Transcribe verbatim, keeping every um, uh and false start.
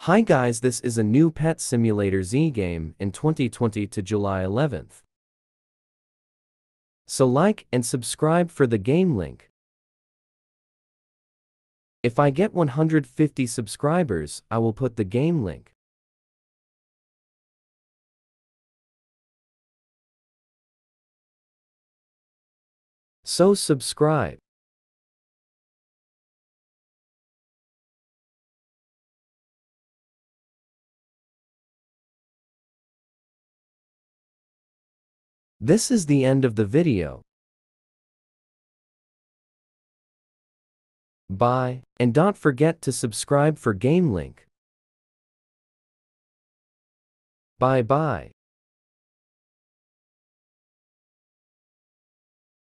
Hi guys, this is a new Pet Simulator Z game in twenty twenty to July eleventh. So like and subscribe for the game link. If I get one hundred fifty subscribers, I will put the game link. So subscribe. This is the end of the video. Bye, and don't forget to subscribe for game link. Bye bye.